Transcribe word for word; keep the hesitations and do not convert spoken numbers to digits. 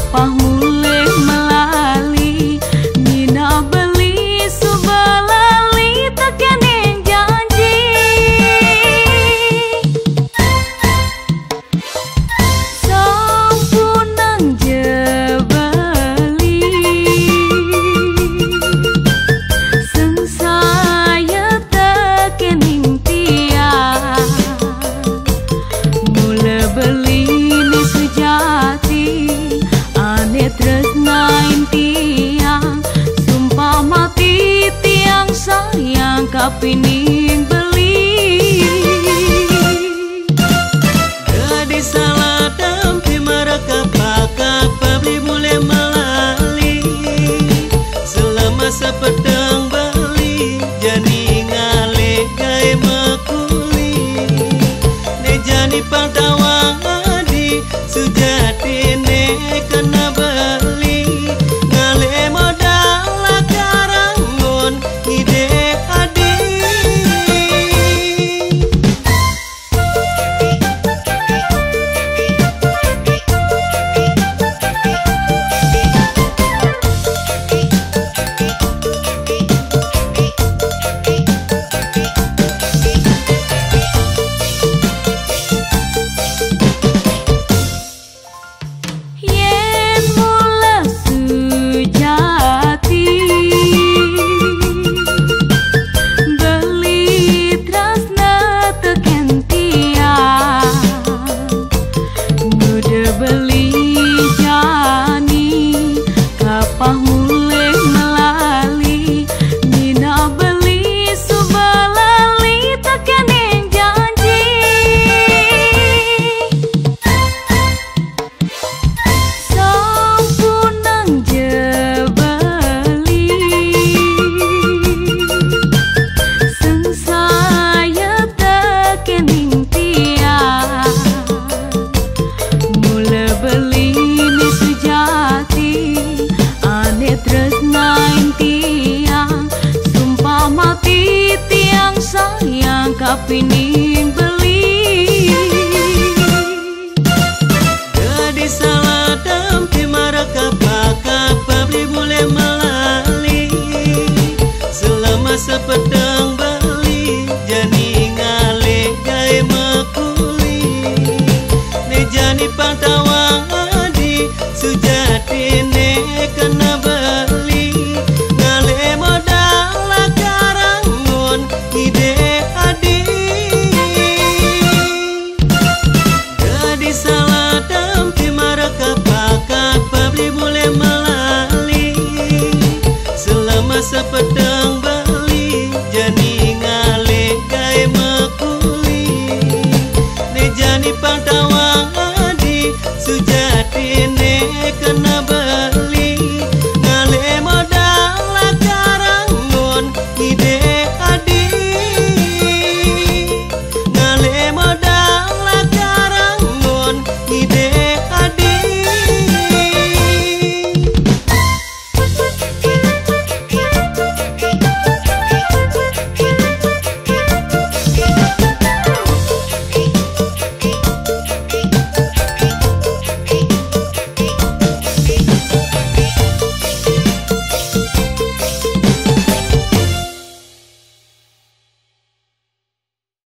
kapah mulih melali nina beli subalali tekening janji sampunang jebali sengsaya tekening tiang mula beli ni sejati ane tresnain tiang sumpah mati tiang sayang kapining beli gadis salah dampi mereka pakak pabli boleh melali selama sepedang bali jani ngale gai mekuli ne jani pantawang adi sujati ne kena beli ngale modal karangon ide adi yen mula sujati beli trasna teken tiang muda beli jani kapah mulih melali nina beli subalali tekening janji sampunang jebali sengsaya tekening tiang mula beli ni sejati ane tresnain tiang sumpah mati tiang sayang kapining beli gadis salah dampi mereka pakak pabli boleh melali selama sepedang bali jani ngale gai mekuli ne jani pantawang adi sujati ne